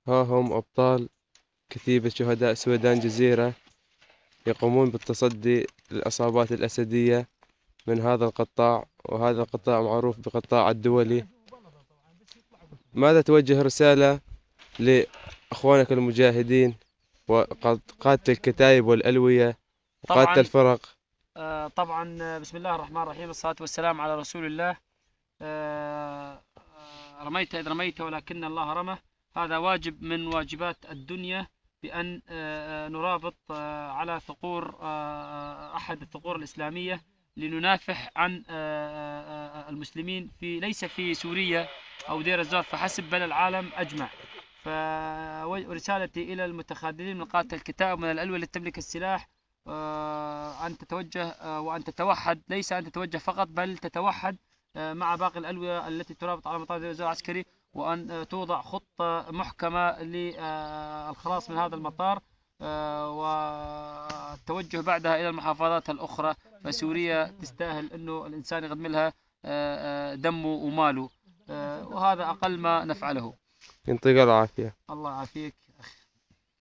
ها هم أبطال كتيبة شهداء سويدان جزيرة يقومون بالتصدي للعصابات الأسدية من هذا القطاع، وهذا القطاع معروف بقطاع الدولي. ماذا توجه رسالة لأخوانك المجاهدين وقادة الكتائب والألوية وقادة طبعا الفرق؟ طبعا بسم الله الرحمن الرحيم، الصلاة والسلام على رسول الله. رميت إذ رميت ولكن الله رمى. هذا واجب من واجبات الدنيا، بأن نرابط على ثغور أحد الثغور الإسلامية، لننافح عن المسلمين في ليس في سوريا أو دير الزور فحسب، بل العالم أجمع. فرسالتي إلى المتخاذلين من قادة الكتائب من الألوية التي تملك السلاح، أن تتوجه وأن تتوحد، ليس أن تتوجه فقط بل تتوحد مع باقي الألوية التي ترابط على مطار الوزير العسكري، وأن توضع خطة محكمة للخلاص من هذا المطار، والتوجه بعدها إلى المحافظات الأخرى. فسوريا تستاهل أنه الإنسان يغنم لها دمه وماله، وهذا أقل ما نفعله. يعطيك العافية. الله يعافيك.